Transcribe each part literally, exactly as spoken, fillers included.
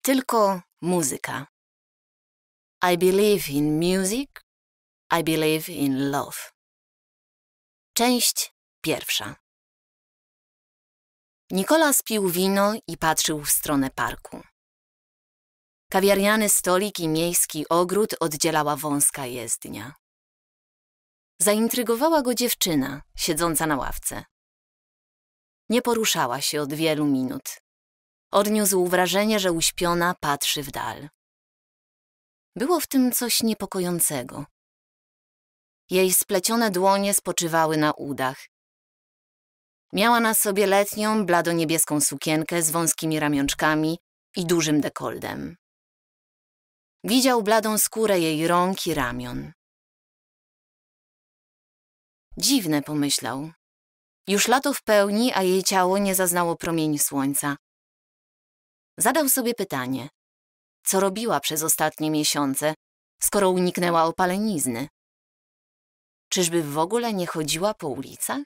Tylko muzyka. I believe in music, I believe in love. Część pierwsza. Nicolas pił wino i patrzył w stronę parku. Kawiarniany stolik i miejski ogród oddzielała wąska jezdnia. Zaintrygowała go dziewczyna, siedząca na ławce. Nie poruszała się od wielu minut. Odniósł wrażenie, że uśpiona patrzy w dal. Było w tym coś niepokojącego. Jej splecione dłonie spoczywały na udach. Miała na sobie letnią, bladoniebieską sukienkę z wąskimi ramionczkami i dużym dekoltem. Widział bladą skórę jej rąk i ramion. Dziwne, pomyślał. Już lato w pełni, a jej ciało nie zaznało promieni słońca. Zadał sobie pytanie, co robiła przez ostatnie miesiące, skoro uniknęła opalenizny? Czyżby w ogóle nie chodziła po ulicach?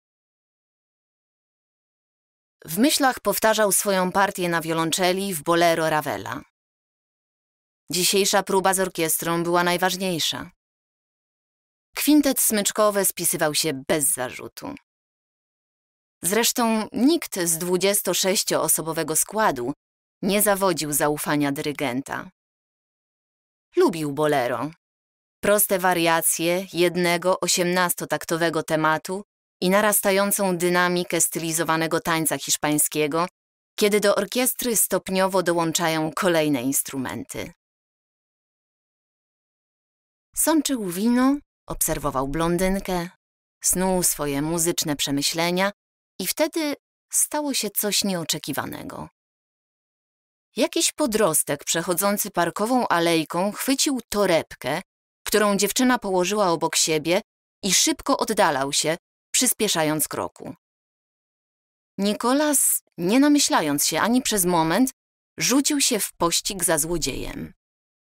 W myślach powtarzał swoją partię na wiolonczeli w bolero Ravela. Dzisiejsza próba z orkiestrą była najważniejsza. Kwintet smyczkowy spisywał się bez zarzutu. Zresztą nikt z dwudziestosześcioosobowego składu nie zawodził zaufania dyrygenta. Lubił bolero. Proste wariacje jednego osiemnastotaktowego tematu i narastającą dynamikę stylizowanego tańca hiszpańskiego, kiedy do orkiestry stopniowo dołączają kolejne instrumenty. Sączył wino, obserwował blondynkę, snuł swoje muzyczne przemyślenia i wtedy stało się coś nieoczekiwanego. Jakiś podrostek przechodzący parkową alejką chwycił torebkę, którą dziewczyna położyła obok siebie i szybko oddalał się, przyspieszając kroku. Nicolas, nie namyślając się ani przez moment, rzucił się w pościg za złodziejem.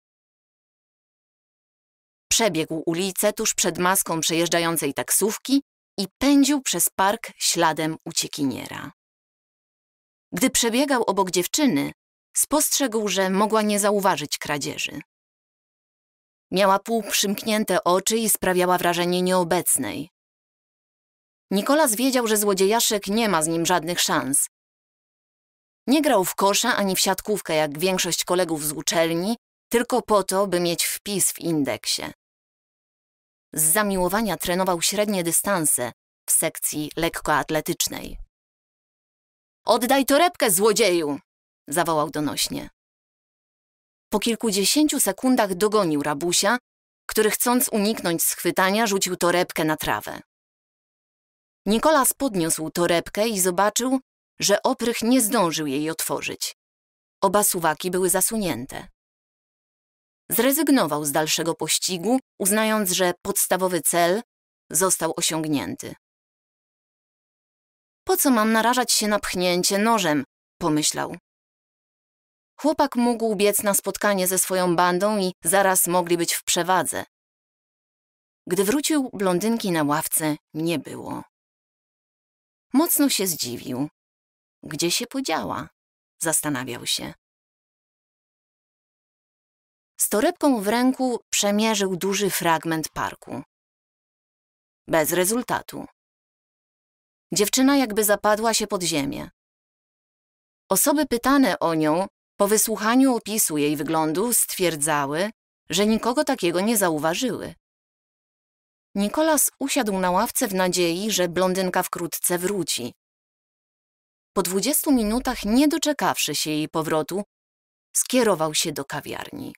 Przebiegł ulicę tuż przed maską przejeżdżającej taksówki i pędził przez park śladem uciekiniera. Gdy przebiegał obok dziewczyny, spostrzegł, że mogła nie zauważyć kradzieży. Miała półprzymknięte oczy i sprawiała wrażenie nieobecnej. Nicolas wiedział, że złodziejaszek nie ma z nim żadnych szans. Nie grał w kosza ani w siatkówkę jak większość kolegów z uczelni, tylko po to, by mieć wpis w indeksie. Z zamiłowania trenował średnie dystanse w sekcji lekkoatletycznej. „Oddaj torebkę, złodzieju!” zawołał donośnie. Po kilkudziesięciu sekundach dogonił rabusia, który chcąc uniknąć schwytania, rzucił torebkę na trawę. Nicolas podniósł torebkę i zobaczył, że oprych nie zdążył jej otworzyć. Oba suwaki były zasunięte. Zrezygnował z dalszego pościgu, uznając, że podstawowy cel został osiągnięty. „Po co mam narażać się na pchnięcie nożem?” pomyślał. Chłopak mógł biec na spotkanie ze swoją bandą i zaraz mogli być w przewadze. Gdy wrócił, blondynki na ławce nie było. Mocno się zdziwił. Gdzie się podziała? Zastanawiał się. Z torebką w ręku przemierzył duży fragment parku. Bez rezultatu. Dziewczyna jakby zapadła się pod ziemię. Osoby pytane o nią po wysłuchaniu opisu jej wyglądu stwierdzały, że nikogo takiego nie zauważyły. Nicolas usiadł na ławce w nadziei, że blondynka wkrótce wróci. Po dwudziestu minutach, nie doczekawszy się jej powrotu, skierował się do kawiarni.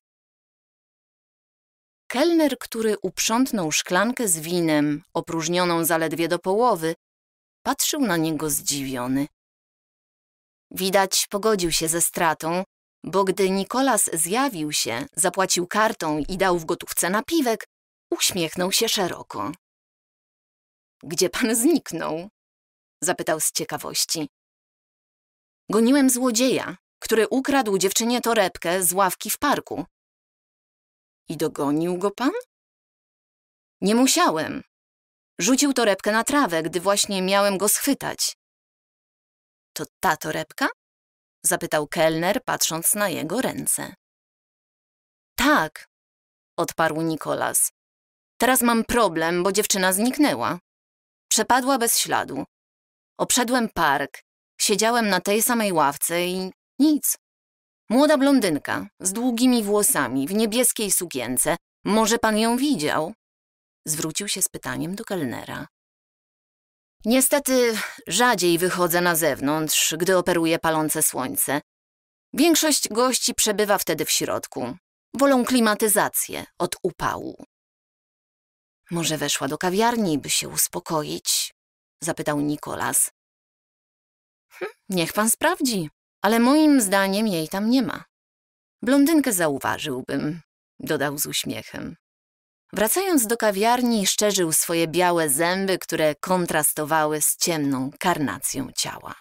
Kelner, który uprzątnął szklankę z winem, opróżnioną zaledwie do połowy, patrzył na niego zdziwiony. Widać, pogodził się ze stratą, bo gdy Nicolas zjawił się, zapłacił kartą i dał w gotówce napiwek, uśmiechnął się szeroko. „Gdzie pan zniknął?” zapytał z ciekawości. „Goniłem złodzieja, który ukradł dziewczynie torebkę z ławki w parku.” „I dogonił go pan?” „Nie musiałem. Rzucił torebkę na trawę, gdy właśnie miałem go schwytać.” „To ta torebka?” zapytał kelner, patrząc na jego ręce. Tak, odparł Nicholas. Teraz mam problem, bo dziewczyna zniknęła. Przepadła bez śladu. Obszedłem park, siedziałem na tej samej ławce i nic. Młoda blondynka z długimi włosami, w niebieskiej sukience. Może pan ją widział? Zwrócił się z pytaniem do kelnera. Niestety rzadziej wychodzę na zewnątrz, gdy operuje palące słońce. Większość gości przebywa wtedy w środku. Wolą klimatyzację od upału. Może weszła do kawiarni, by się uspokoić? Zapytał Nicholas. Hm, niech pan sprawdzi, ale moim zdaniem jej tam nie ma. Blondynkę zauważyłbym, dodał z uśmiechem. Wracając do kawiarni, szczerzył swoje białe zęby, które kontrastowały z ciemną karnacją ciała.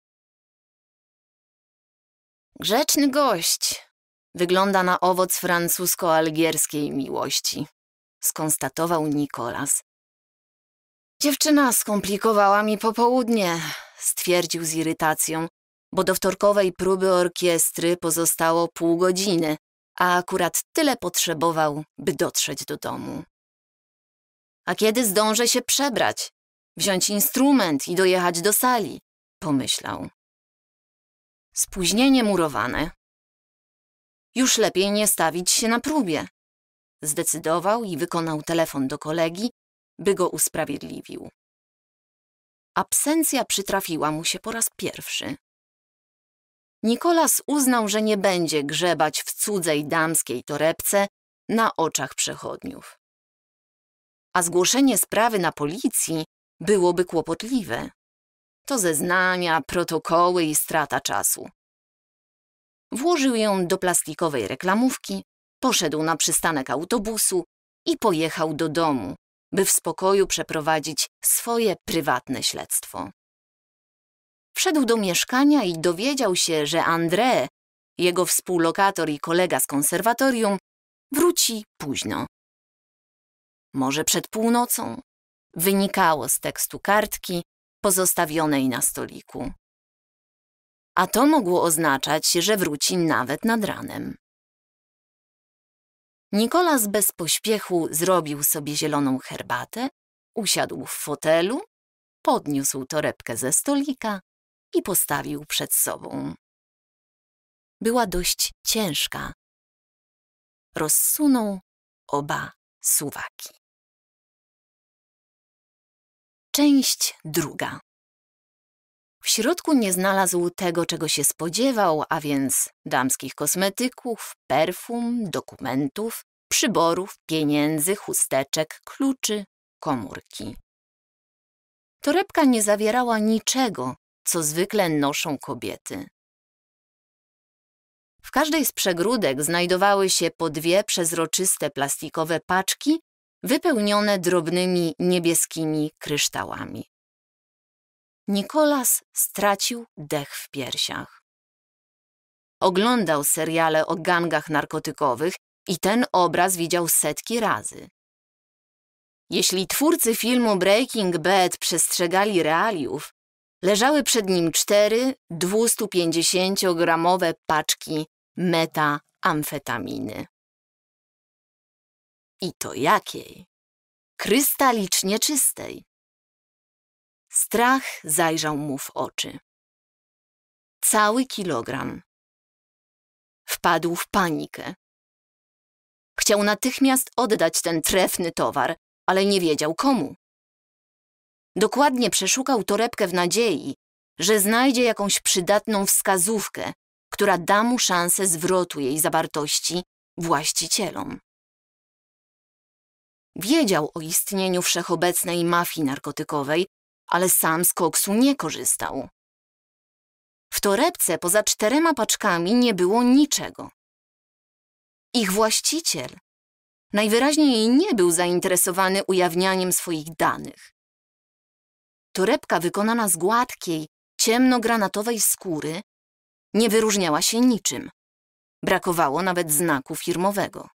Grzeczny gość. Wygląda na owoc francusko-algierskiej miłości, skonstatował Nicholas. Dziewczyna skomplikowała mi popołudnie, stwierdził z irytacją, bo do wtorkowej próby orkiestry pozostało pół godziny, a akurat tyle potrzebował, by dotrzeć do domu. A kiedy zdążę się przebrać, wziąć instrument i dojechać do sali, pomyślał. Spóźnienie murowane. Już lepiej nie stawić się na próbie. Zdecydował i wykonał telefon do kolegi, by go usprawiedliwił. Absencja przytrafiła mu się po raz pierwszy. Nicholas uznał, że nie będzie grzebać w cudzej damskiej torebce na oczach przechodniów. A zgłoszenie sprawy na policji byłoby kłopotliwe. To zeznania, protokoły i strata czasu. Włożył ją do plastikowej reklamówki, poszedł na przystanek autobusu i pojechał do domu, by w spokoju przeprowadzić swoje prywatne śledztwo. Wszedł do mieszkania i dowiedział się, że André, jego współlokator i kolega z konserwatorium, wróci późno. Może przed północą? Wynikało z tekstu kartki pozostawionej na stoliku. A to mogło oznaczać, że wróci nawet nad ranem. Nicholas bez pośpiechu zrobił sobie zieloną herbatę, usiadł w fotelu, podniósł torebkę ze stolika i postawił przed sobą. Była dość ciężka. Rozsunął oba suwaki. Część druga. W środku nie znalazł tego, czego się spodziewał, a więc damskich kosmetyków, perfum, dokumentów, przyborów, pieniędzy, chusteczek, kluczy, komórki. Torebka nie zawierała niczego, co zwykle noszą kobiety. W każdej z przegródek znajdowały się po dwie przezroczyste plastikowe paczki wypełnione drobnymi niebieskimi kryształami. Nicholas stracił dech w piersiach. Oglądał seriale o gangach narkotykowych i ten obraz widział setki razy. Jeśli twórcy filmu Breaking Bad przestrzegali realiów, leżały przed nim cztery dwustupięćdziesięciogramowe paczki metamfetaminy. I to jakiej? Krystalicznie czystej. Strach zajrzał mu w oczy. Cały kilogram. Wpadł w panikę. Chciał natychmiast oddać ten trefny towar, ale nie wiedział komu. Dokładnie przeszukał torebkę w nadziei, że znajdzie jakąś przydatną wskazówkę, która da mu szansę zwrotu jej zawartości właścicielom. Wiedział o istnieniu wszechobecnej mafii narkotykowej, ale sam z koksu nie korzystał. W torebce poza czterema paczkami nie było niczego. Ich właściciel najwyraźniej nie był zainteresowany ujawnianiem swoich danych. Torebka wykonana z gładkiej, ciemnogranatowej skóry nie wyróżniała się niczym. Brakowało nawet znaku firmowego.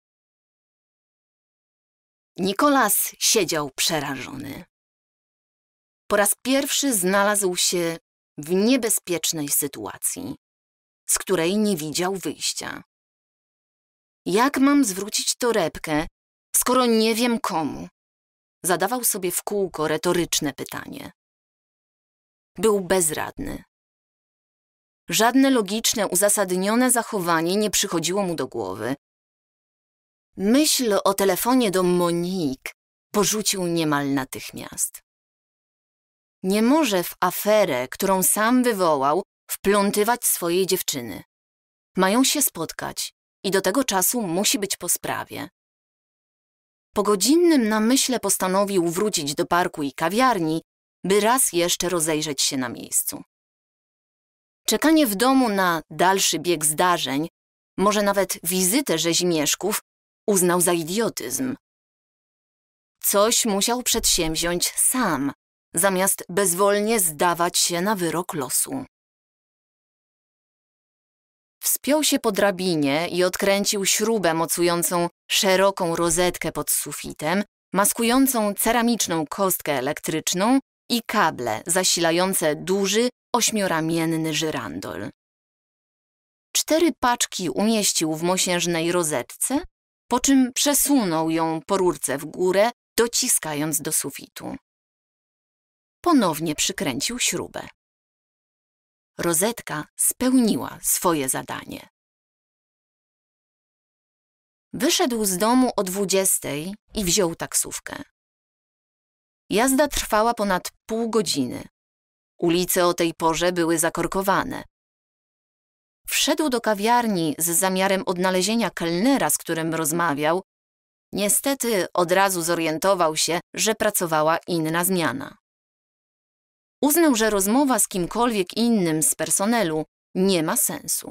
Nicholas siedział przerażony. Po raz pierwszy znalazł się w niebezpiecznej sytuacji. z której nie widział wyjścia. Jak mam zwrócić torebkę, skoro nie wiem komu? Zadawał sobie w kółko retoryczne pytanie. Był bezradny. Żadne logiczne, uzasadnione zachowanie nie przychodziło mu do głowy. Myśl o telefonie do Monique porzucił niemal natychmiast. Nie może w aferę, którą sam wywołał, wplątywać swojej dziewczyny. Mają się spotkać i do tego czasu musi być po sprawie. Po godzinnym namyśle postanowił wrócić do parku i kawiarni, by raz jeszcze rozejrzeć się na miejscu. Czekanie w domu na dalszy bieg zdarzeń, może nawet wizytę rzezimieszków, uznał za idiotyzm. Coś musiał przedsięwziąć sam, zamiast bezwolnie zdawać się na wyrok losu. Wspiął się po drabinie i odkręcił śrubę mocującą szeroką rozetkę pod sufitem, maskującą ceramiczną kostkę elektryczną i kable zasilające duży, ośmioramienny żyrandol. Cztery paczki umieścił w mosiężnej rozetce, po czym przesunął ją po rurce w górę, dociskając do sufitu. Ponownie przykręcił śrubę. Rozetka spełniła swoje zadanie. Wyszedł z domu o dwudziestej i wziął taksówkę. Jazda trwała ponad pół godziny. Ulice o tej porze były zakorkowane. Wszedł do kawiarni z zamiarem odnalezienia kelnera, z którym rozmawiał. Niestety od razu zorientował się, że pracowała inna zmiana. Uznał, że rozmowa z kimkolwiek innym z personelu nie ma sensu.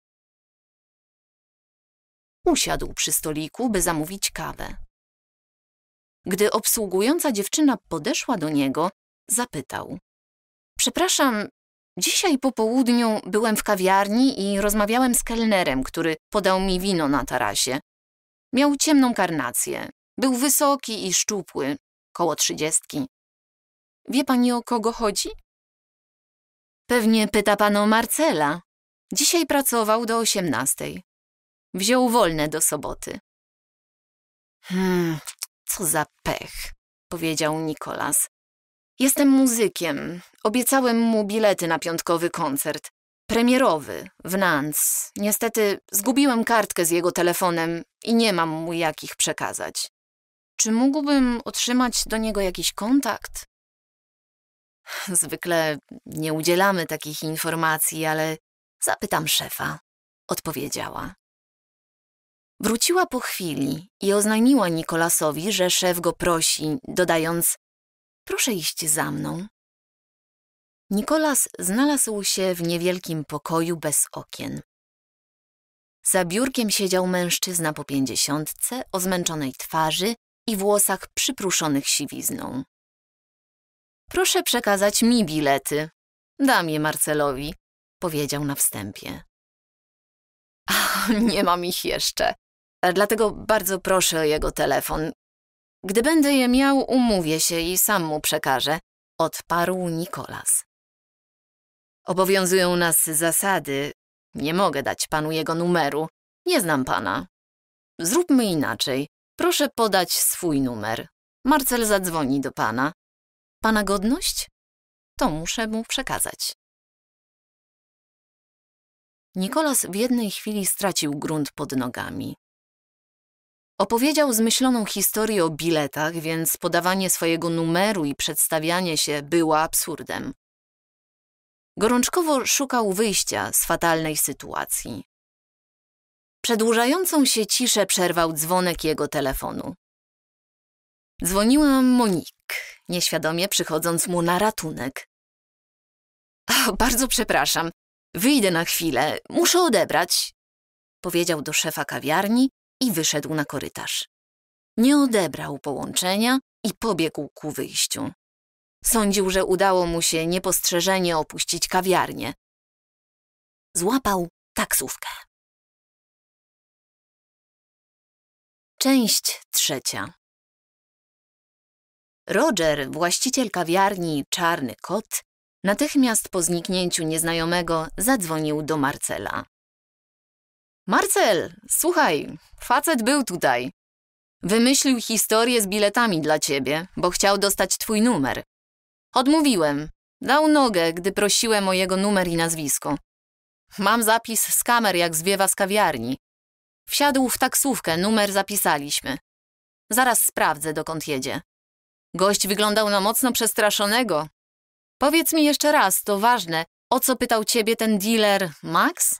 Usiadł przy stoliku, by zamówić kawę. Gdy obsługująca dziewczyna podeszła do niego, zapytał: Przepraszam, dzisiaj po południu byłem w kawiarni i rozmawiałem z kelnerem, który podał mi wino na tarasie. Miał ciemną karnację, był wysoki i szczupły, koło trzydziestki. Wie pani, o kogo chodzi? Pewnie pyta pan o Marcela. Dzisiaj pracował do osiemnastej. Wziął wolne do soboty. Hmm, co za pech, powiedział Nicholas. Jestem muzykiem. Obiecałem mu bilety na piątkowy koncert. Premierowy, w Nantes. Niestety zgubiłem kartkę z jego telefonem i nie mam mu jak ich przekazać. Czy mógłbym otrzymać do niego jakiś kontakt? Zwykle nie udzielamy takich informacji, ale zapytam szefa, odpowiedziała. Wróciła po chwili i oznajmiła Nicholasowi, że szef go prosi, dodając: proszę iść za mną. Nicholas znalazł się w niewielkim pokoju bez okien. Za biurkiem siedział mężczyzna po pięćdziesiątce, o zmęczonej twarzy i włosach przypruszonych siwizną. Proszę przekazać mi bilety. Dam je Marcelowi, powiedział na wstępie. Ach, nie mam ich jeszcze, dlatego bardzo proszę o jego telefon. Gdy będę je miał, umówię się i sam mu przekażę, odparł Nicholas. Obowiązują nas zasady. Nie mogę dać panu jego numeru. Nie znam pana. Zróbmy inaczej. Proszę podać swój numer. Marcel zadzwoni do pana. Pana godność? To muszę mu przekazać. Nicholas w jednej chwili stracił grunt pod nogami. Opowiedział zmyśloną historię o biletach, więc podawanie swojego numeru i przedstawianie się było absurdem. Gorączkowo szukał wyjścia z fatalnej sytuacji. Przedłużającą się ciszę przerwał dzwonek jego telefonu. Dzwoniła Monique, nieświadomie przychodząc mu na ratunek. O, bardzo przepraszam, wyjdę na chwilę, muszę odebrać, powiedział do szefa kawiarni i wyszedł na korytarz. Nie odebrał połączenia i pobiegł ku wyjściu. Sądził, że udało mu się niepostrzeżenie opuścić kawiarnię. Złapał taksówkę. Część trzecia. Roger, właściciel kawiarni Czarny Kot, Natychmiast po zniknięciu nieznajomego zadzwonił do Marcela. Marcel, słuchaj, facet był tutaj. Wymyślił historię z biletami dla ciebie, bo chciał dostać twój numer. Odmówiłem. Dał nogę, gdy prosiłem o jego numer i nazwisko. Mam zapis z kamer, jak zwiewa z kawiarni. Wsiadł w taksówkę, numer zapisaliśmy. Zaraz sprawdzę, dokąd jedzie. Gość wyglądał na mocno przestraszonego. Powiedz mi jeszcze raz, to ważne, o co pytał ciebie ten dealer Max?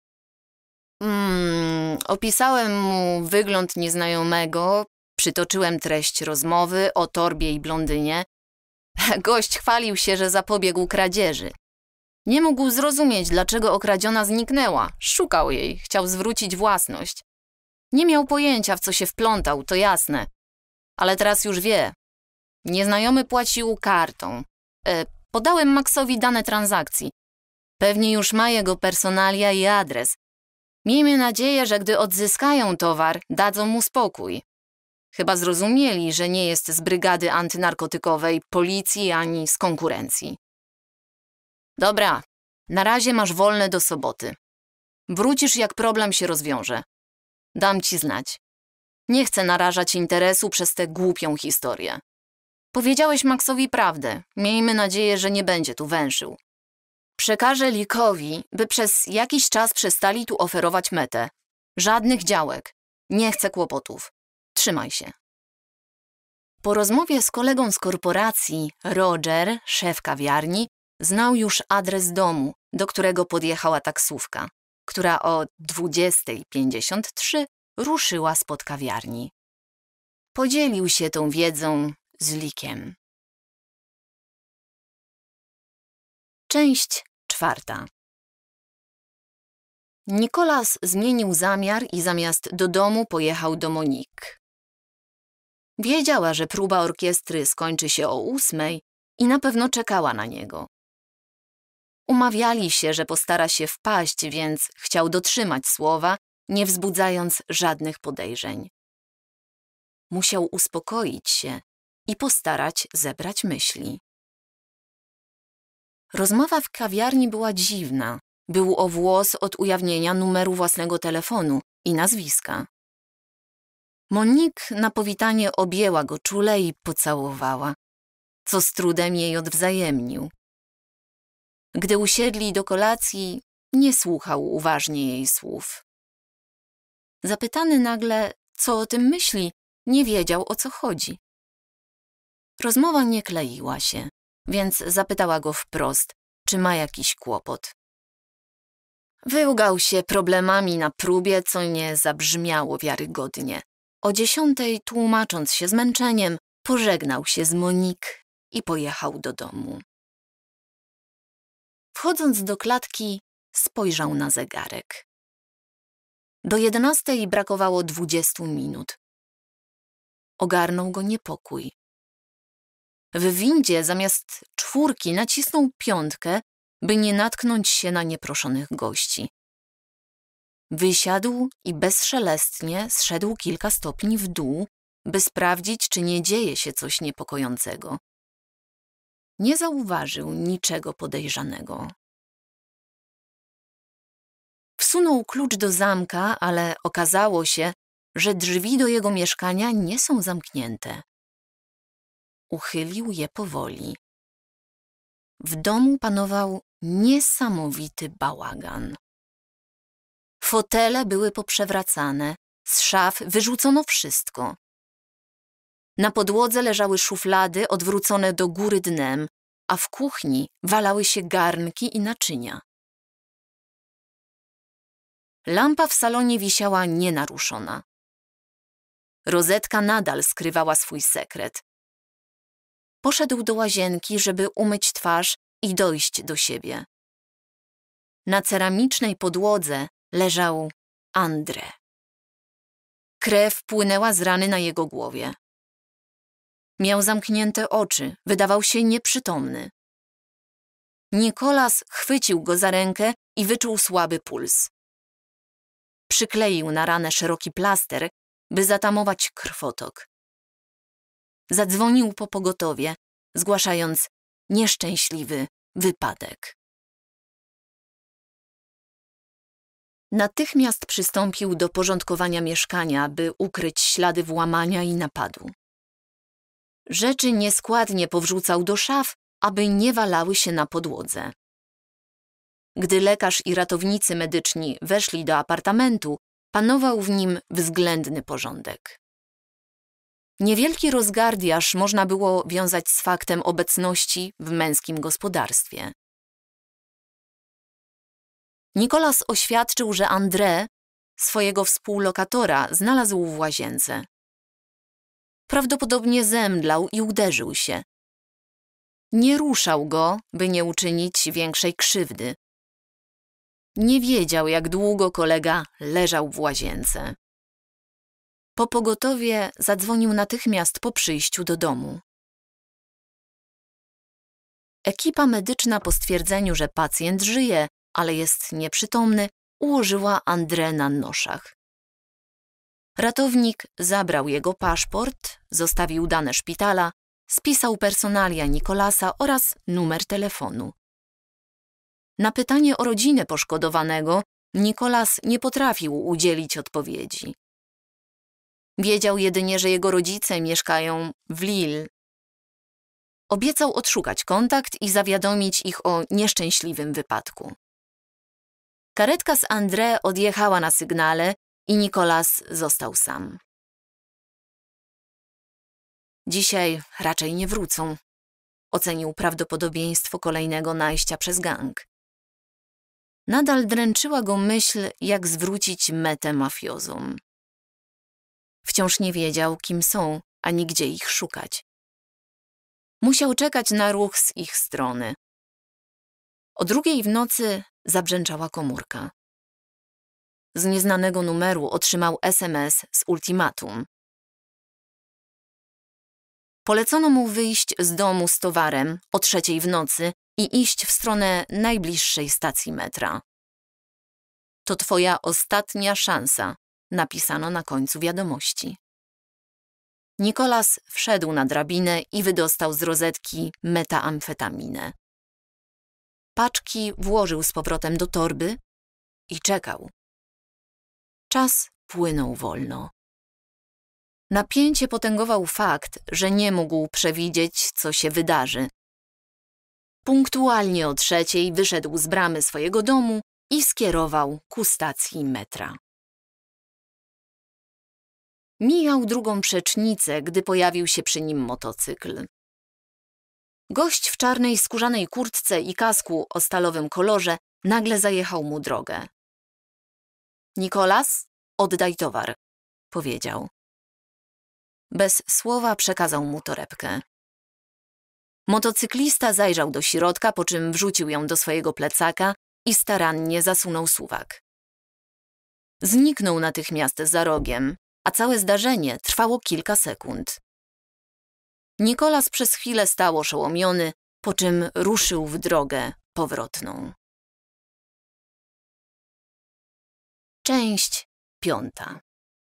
Mm, opisałem mu wygląd nieznajomego, przytoczyłem treść rozmowy o torbie i blondynie. Gość chwalił się, że zapobiegł kradzieży. Nie mógł zrozumieć, dlaczego okradziona zniknęła. Szukał jej, chciał zwrócić własność. Nie miał pojęcia, w co się wplątał, to jasne. Ale teraz już wie. Nieznajomy płacił kartą. E, podałem Maxowi dane transakcji. Pewnie już ma jego personalia i adres. Miejmy nadzieję, że gdy odzyskają towar, dadzą mu spokój. Chyba zrozumieli, że nie jest z brygady antynarkotykowej, policji ani z konkurencji. Dobra, na razie masz wolne do soboty. Wrócisz, jak problem się rozwiąże. Dam ci znać. Nie chcę narażać interesu przez tę głupią historię. Powiedziałeś Maxowi prawdę. Miejmy nadzieję, że nie będzie tu węszył. Przekażę Likowi, by przez jakiś czas przestali tu oferować metę. Żadnych działek. Nie chcę kłopotów. Trzymaj się. Po rozmowie z kolegą z korporacji, Roger, szef kawiarni, znał już adres domu, do którego podjechała taksówka, która o dwudziestej pięćdziesiąt trzy ruszyła spod kawiarni. Podzielił się tą wiedzą z Likiem. Część czwarta. Nicolas zmienił zamiar i zamiast do domu pojechał do Monique. Wiedziała, że próba orkiestry skończy się o ósmej i na pewno czekała na niego. Umawiali się, że postara się wpaść, więc chciał dotrzymać słowa, nie wzbudzając żadnych podejrzeń. Musiał uspokoić się i postarać zebrać myśli. Rozmowa w kawiarni była dziwna. Był o włos od ujawnienia numeru własnego telefonu i nazwiska. Monique na powitanie objęła go czule i pocałowała, co z trudem jej odwzajemnił. Gdy usiedli do kolacji, nie słuchał uważnie jej słów. Zapytany nagle, co o tym myśli, nie wiedział, o co chodzi. Rozmowa nie kleiła się, więc zapytała go wprost, czy ma jakiś kłopot. Wyłgał się problemami na próbie, co nie zabrzmiało wiarygodnie. O dziesiątej, tłumacząc się zmęczeniem, pożegnał się z Monique i pojechał do domu. Wchodząc do klatki, spojrzał na zegarek. Do jedenastej brakowało dwudziestu minut. Ogarnął go niepokój. W windzie zamiast czwórki nacisnął piątkę, by nie natknąć się na nieproszonych gości. Wysiadł i bezszelestnie zszedł kilka stopni w dół, by sprawdzić, czy nie dzieje się coś niepokojącego. Nie zauważył niczego podejrzanego. Wsunął klucz do zamka, ale okazało się, że drzwi do jego mieszkania nie są zamknięte. Uchylił je powoli. W domu panował niesamowity bałagan. Fotele były poprzewracane, z szaf wyrzucono wszystko. Na podłodze leżały szuflady odwrócone do góry dnem, a w kuchni walały się garnki i naczynia. Lampa w salonie wisiała nienaruszona. Rozetka nadal skrywała swój sekret. Poszedł do łazienki, żeby umyć twarz i dojść do siebie. Na ceramicznej podłodze leżał André. Krew płynęła z rany na jego głowie. Miał zamknięte oczy, wydawał się nieprzytomny. Nicolas chwycił go za rękę i wyczuł słaby puls. Przykleił na ranę szeroki plaster, by zatamować krwotok. Zadzwonił po pogotowie, zgłaszając: nieszczęśliwy, wypadek. Natychmiast przystąpił do porządkowania mieszkania, by ukryć ślady włamania i napadu. Rzeczy nieskładnie powrzucał do szaf, aby nie walały się na podłodze. Gdy lekarz i ratownicy medyczni weszli do apartamentu, panował w nim względny porządek. Niewielki rozgardiaż można było wiązać z faktem obecności w męskim gospodarstwie. Nicolas oświadczył, że André, swojego współlokatora, znalazł w łazience. Prawdopodobnie zemdlał i uderzył się. Nie ruszał go, by nie uczynić większej krzywdy. Nie wiedział, jak długo kolega leżał w łazience. Po pogotowie zadzwonił natychmiast po przyjściu do domu. Ekipa medyczna po stwierdzeniu, że pacjent żyje, ale jest nieprzytomny, ułożyła André na noszach. Ratownik zabrał jego paszport, zostawił dane szpitala, spisał personalia Nicolasa oraz numer telefonu. Na pytanie o rodzinę poszkodowanego Nicolas nie potrafił udzielić odpowiedzi. Wiedział jedynie, że jego rodzice mieszkają w Lille. Obiecał odszukać kontakt i zawiadomić ich o nieszczęśliwym wypadku. Karetka z André odjechała na sygnale i Nicolas został sam. Dzisiaj raczej nie wrócą, ocenił prawdopodobieństwo kolejnego najścia przez gang. Nadal dręczyła go myśl, jak zwrócić metę mafiozom. Wciąż nie wiedział, kim są, ani gdzie ich szukać. Musiał czekać na ruch z ich strony. O drugiej w nocy zabrzęczała komórka. Z nieznanego numeru otrzymał es em es z ultimatum. Polecono mu wyjść z domu z towarem o trzeciej w nocy i iść w stronę najbliższej stacji metra. To twoja ostatnia szansa, napisano na końcu wiadomości. Nicolas wszedł na drabinę i wydostał z rozetki metaamfetaminę. Paczki włożył z powrotem do torby i czekał. Czas płynął wolno. Napięcie potęgował fakt, że nie mógł przewidzieć, co się wydarzy. Punktualnie o trzeciej wyszedł z bramy swojego domu i skierował ku stacji metra. Mijał drugą przecznicę, gdy pojawił się przy nim motocykl. Gość w czarnej skórzanej kurtce i kasku o stalowym kolorze nagle zajechał mu drogę. Nicolas, oddaj towar, powiedział. Bez słowa przekazał mu torebkę. Motocyklista zajrzał do środka, po czym wrzucił ją do swojego plecaka i starannie zasunął suwak. Zniknął natychmiast za rogiem, a całe zdarzenie trwało kilka sekund. Nicolas przez chwilę stał oszołomiony, po czym ruszył w drogę powrotną. Część piąta.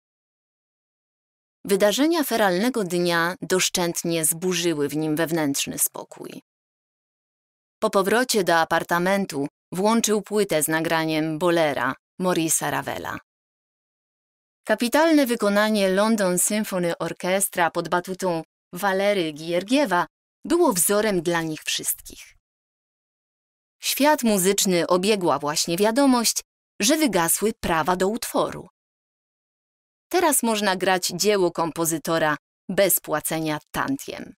Wydarzenia feralnego dnia doszczętnie zburzyły w nim wewnętrzny spokój. Po powrocie do apartamentu włączył płytę z nagraniem Bolera Maurice'a Ravela. Kapitalne wykonanie London Symphony Orchestra pod batutą Walery Giergiewa było wzorem dla nich wszystkich. Świat muzyczny obiegła właśnie wiadomość, że wygasły prawa do utworu. Teraz można grać dzieło kompozytora bez płacenia tantiem.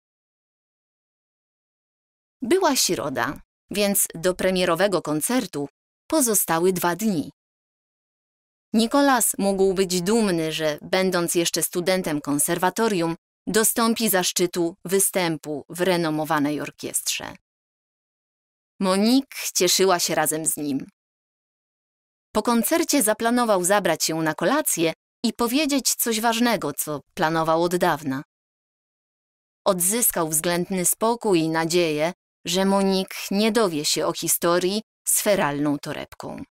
Była środa, więc do premierowego koncertu pozostały dwa dni. Nicolas mógł być dumny, że będąc jeszcze studentem konserwatorium, dostąpi zaszczytu występu w renomowanej orkiestrze. Monique cieszyła się razem z nim. Po koncercie zaplanował zabrać się na kolację i powiedzieć coś ważnego, co planował od dawna. Odzyskał względny spokój i nadzieję, że Monique nie dowie się o historii z feralną torebką.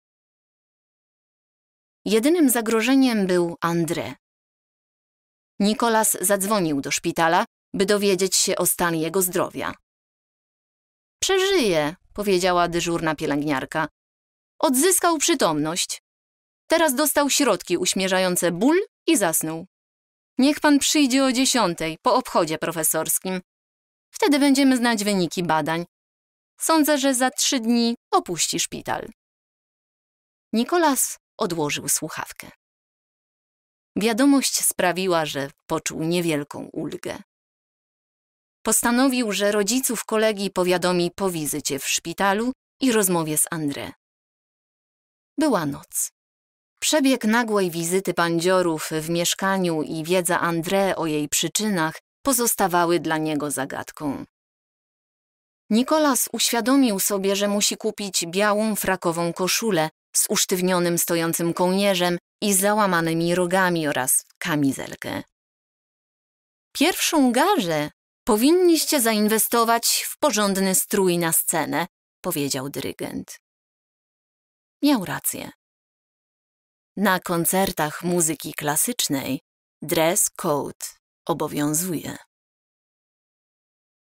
Jedynym zagrożeniem był André. Nicolas zadzwonił do szpitala, by dowiedzieć się o stanie jego zdrowia. Przeżyje, powiedziała dyżurna pielęgniarka. Odzyskał przytomność. Teraz dostał środki uśmierzające ból i zasnął. Niech pan przyjdzie o dziesiątej, po obchodzie profesorskim. Wtedy będziemy znać wyniki badań. Sądzę, że za trzy dni opuści szpital. Nikolas odłożył słuchawkę. Wiadomość sprawiła, że poczuł niewielką ulgę. Postanowił, że rodziców kolegi powiadomi po wizycie w szpitalu i rozmowie z André. Była noc. Przebieg nagłej wizyty bandziorów w mieszkaniu i wiedza André o jej przyczynach pozostawały dla niego zagadką. Nikolas uświadomił sobie, że musi kupić białą frakową koszulę z usztywnionym stojącym kołnierzem i załamanymi rogami oraz kamizelkę. Pierwszą garzę powinniście zainwestować w porządny strój na scenę, powiedział dyrygent. Miał rację. Na koncertach muzyki klasycznej dress code obowiązuje.